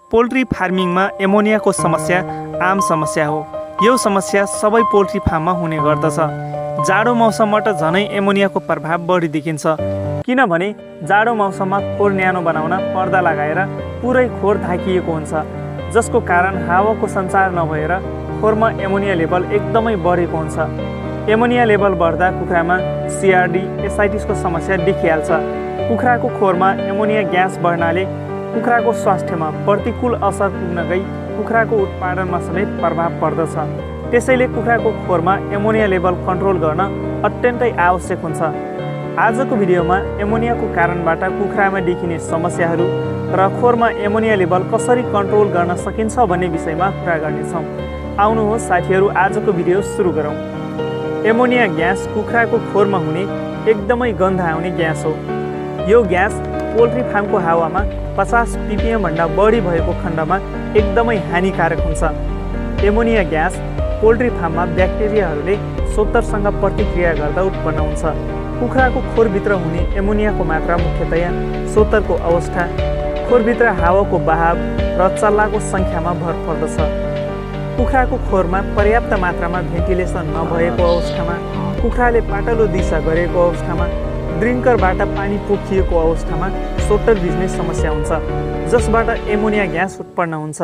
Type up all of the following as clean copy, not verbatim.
Poultry फार्मिङमा एमोनियाको समस्या आम समस्या हो। यो समस्या सबै पोल्ट्री फार्ममा हुने गर्दछ। जाडो मौसमबाट झनै एमोनियाको प्रभाव बढी देखिन्छ, किनभने जाडो मौसममा खोर न्यानो बनाउन पर्दा लगाएर पुरै खोर ढाकिएको हुन्छ, जसको कारण हावाको सञ्चार नभएर खोरमा एमोनिया लेभल एकदमै बढेको हुन्छ। एमोनिया लेभल बढ्दा कुखुरामा CRD, एसाइटिसको समस्या देखिहाल्छ। कुखुराको खोरमा एमोनिया ग्यास बढ्नाले कुखुराको स्वास्थ्यमा प्रतिकूल असर पुग्न गई कुखुराको उत्पादनमा समेत प्रभाव पर्दछ। त्यसैले कुखुराको खोरमा एमोनिया लेभल कन्ट्रोल गर्न अत्यन्तै आवश्यक हुन्छ। आजको भिडियोमा एमोनियाको कारणबाट कुखुरामा देखिने समस्याहरू र खोरमा एमोनिया लेभल कसरी कन्ट्रोल गर्न सकिन्छ भन्ने विषयमा कुरा गर्नेछौँ। आउनुहोस् साथीहरू, आजको भिडियो सुरु गरौँ। एमोनिया ग्यास कुखुराको खोरमा हुने एकदमै गन्ध आउने ग्यास हो। यो ग्यास पोल्ट्री फार्मको हावामा 50 ppm भन्दा बढी भएको खण्डमा एकदमै हानिकारक हुन्छ। एमोनिया ग्यास पोल्ट्री फार्ममा ब्याक्टेरियाहरूले सोत्तरसँग प्रतिक्रिया गर्दा उत्पन्न हुन्छ। कुखुराको खोरभित्र हुने एमोनियाको मात्रा मुख्यतया सोत्तरको अवस्था, खोरभित्र हावाको बहाव र चल्लाको सङ्ख्यामा भर पर्दछ। कुखुराको खोरमा पर्याप्त मात्रामा भेन्टिलेसन नभएको अवस्थामा, कुखुराले पातलो दिशा गरेको अवस्थामा, ड्रिङ्करबाट पानी पोखिएको अवस्थामा सोत्तर भिज्ने समस्या हुन्छ, जसबाट एमोनिया ग्यास उत्पन्न हुन्छ।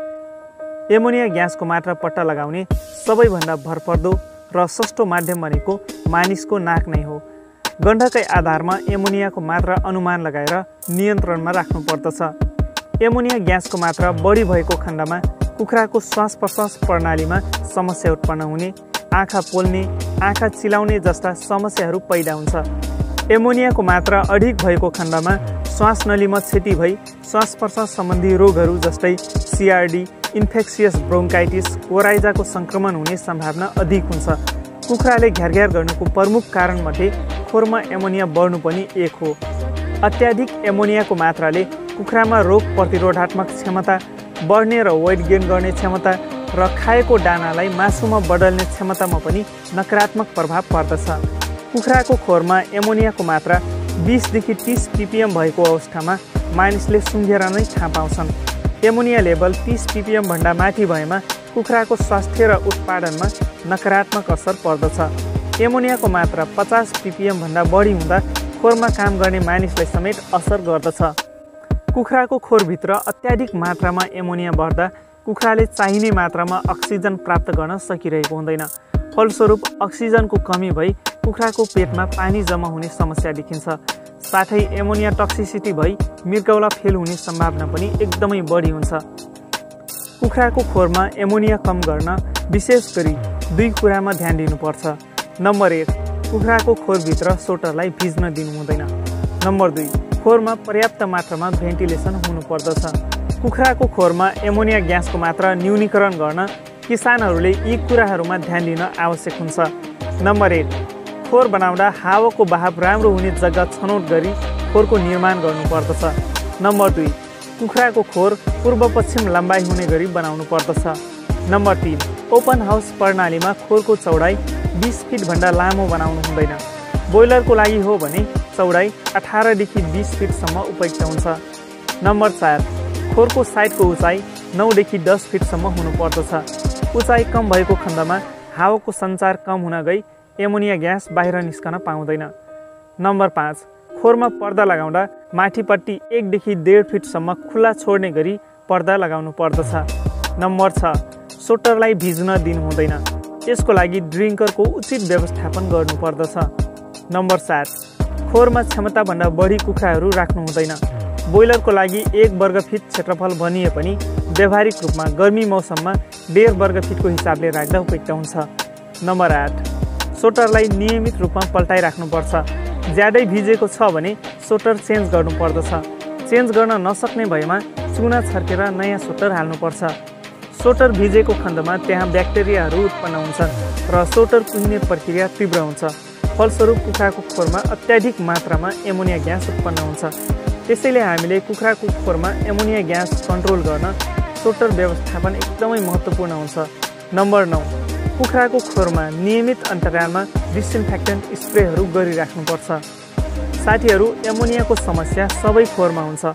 एमोनिया ग्यासको मात्रा पत्ता लगाउने सबैभन्दा भरपर्दो र सस्तो माध्यम भनेको मानिसको नाक नै हो। गन्धकै आधारमा एमोनियाको मात्रा अनुमान लगाएर नियन्त्रणमा राख्नु पर्दछ। एमोनिया ग्यासको मात्रा बढी भएको खण्डमा कुखुराको श्वास प्रश्वास प्रणालीमा समस्या उत्पन्न हुने, आँखा पोल्ने, आँखा चिलाउने जस्ता समस्याहरू पैदा हुन्छ। एमोनियाको मात्रा अधिक भएको खण्डमा श्वास नलीमा क्षति भई श्वास प्रश्वास सम्बन्धी रोगहरू जस्तै CRD, इन्फेक्सियस ब्रोन्काइटिस, कोराइजाको सङ्क्रमण हुने सम्भावना अधिक हुन्छ। कुखुराले घ्यारघ्यार गर्नुको प्रमुख कारणमध्ये खोरमा एमोनिया बढ्नु पनि एक हो। अत्याधिक एमोनियाको मात्राले कुखुरामा रोग प्रतिरोधात्मक क्षमता, बढ्ने र वेट गेन गर्ने क्षमता र खाएको दानालाई मासुमा बदल्ने क्षमतामा पनि नकारात्मक प्रभाव पर्दछ। कुखुराको खोरमा एमोनियाको मात्रा 20 देखि 30 ppm भएको अवस्थामा मानिसले सुँघेर नै थाहा पाउँछन्। एमोनिया लेभल 30 ppm भन्दा माथि भएमा कुखुराको स्वास्थ्य र उत्पादनमा नकारात्मक असर पर्दछ। एमोनियाको मात्रा 50 ppm भन्दा बढी हुँदा खोरमा काम गर्ने मानिसलाई समेत असर गर्दछ। कुखुराको खोरभित्र अत्याधिक मात्रामा एमोनिया बढ्दा कुखुराले चाहिने मात्रामा अक्सिजन प्राप्त गर्न सकिरहेको हुँदैन। फलस्वरूप अक्सिजनको कमी भई कुखुराको पेटमा पानी जम्मा हुने समस्या देखिन्छ। साथै एमोनिया टक्सिसिटी भई मृगौला फेल हुने सम्भावना पनि एकदमै बढी हुन्छ। कुखुराको खोरमा एमोनिया कम गर्न विशेष गरी 2 कुरामा ध्यान दिनुपर्छ। नम्बर 1, कुखुराको खोरभित्र सोटरलाई भिज्न दिनु हुँदैन। नम्बर 2, खोरमा पर्याप्त मात्रामा भेन्टिलेसन हुनुपर्दछ। कुखुराको खोरमा एमोनिया ग्यासको मात्रा न्यूनीकरण गर्न किसानहरूले यी कुराहरूमा ध्यान दिन आवश्यक हुन्छ। नम्बर 1, खोर बनाउँदा हावाको बहाव राम्रो हुने जग्गा छनौट गरी खोरको निर्माण गर्नुपर्दछ। नम्बर 2, कुखुराको खोर पूर्व पश्चिम लम्बाइ हुने गरी बनाउनु पर्दछ। नम्बर 3, ओपन हाउस प्रणालीमा खोरको चौडाइ 20 फिट भन्दा लामो बनाउनु हुँदैन। ब्रोइलरको लागि हो भने चौडाइ 18 देखि 20 फिटसम्म उपयुक्त हुन्छ। नम्बर 4, खोरको साइडको उचाइ 9 देखि 10 फिटसम्म हुनुपर्दछ। उचाइ कम भएको खण्डमा हावाको सञ्चार कम हुन गई एमोनिया ग्यास बाहिर निस्कन पाउँदैन। नम्बर 5, खोरमा पर्दा लगाउँदा माथिपट्टि 1 देखि 1.5 फिटसम्म खुल्ला छोड्ने गरी पर्दा लगाउनु पर्दछ। नम्बर 6, सोटरलाई भिज्न दिनु हुँदैन। यसको लागि ड्रिङ्करको उचित व्यवस्थापन गर्नुपर्दछ। नम्बर 7, खोरमा क्षमताभन्दा बढी कुखुराहरू राख्नु हुँदैन। ब्रोइलरको लागि 1 वर्ग फिट क्षेत्रफल भनिए पनि व्यावहारिक रूपमा गर्मी मौसममा 1.5 वर्ग फिटको हिसाबले राख्दा उपयुक्त हुन्छ। नम्बर 8, सोटरलाई नियमित रूपमा पल्टाइराख्नुपर्छ। ज्यादै भिजेको छ भने सोटर चेन्ज गर्नुपर्दछ। चेन्ज गर्न नसक्ने भएमा चुना छर्केर नयाँ सोटर हाल्नुपर्छ। सोटर भिजेको खण्डमा त्यहाँ ब्याक्टेरियाहरू उत्पन्न हुन्छन् र सोटर कुहिने प्रक्रिया तीव्र हुन्छ। फलस्वरूप कुखुराको खोरमा अत्याधिक मात्रामा एमोनिया ग्यास उत्पन्न हुन्छ। त्यसैले हामीले कुखुराको खोरमा एमोनिया ग्यास कन्ट्रोल गर्न सोटर व्यवस्थापन एकदमै महत्त्वपूर्ण हुन्छ। नम्बर 9, कुखुराको खोरमा नियमित अन्तरालमा डिसइन्फेक्टेन्ट स्प्रेहरू गरिराख्नुपर्छ। साथीहरू, एमोनियाको समस्या सबै खोरमा हुन्छ।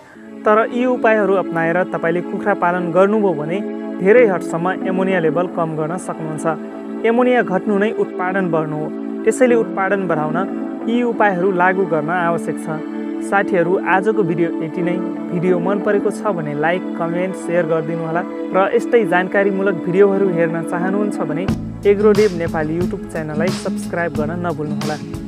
तर यी उपायहरू अपनाएर तपाईले कुखुरा पालन गर्नुभयो भने धेरै हदसम्म एमोनिया लेभल कम गर्न सक्नुहुन्छ। एमोनिया घट्नु नै उत्पादन बढ्नु हो, त्यसैले उत्पादन बढाउन यी उपायहरू लागू गर्न आवश्यक छ। साथीहरू, आजको भिडियो यति नै। भिडियो मन परेको छ भने लाइक, कमेन्ट, सेयर गरिदिनु होला र यस्तै जानकारीमूलक भिडियोहरू हेर्न चाहनुहुन्छ भने एग्रोडेभ नेपाल युट्युब च्यानललाई सब्स्क्राइब गर्न नभुल्नुहोला।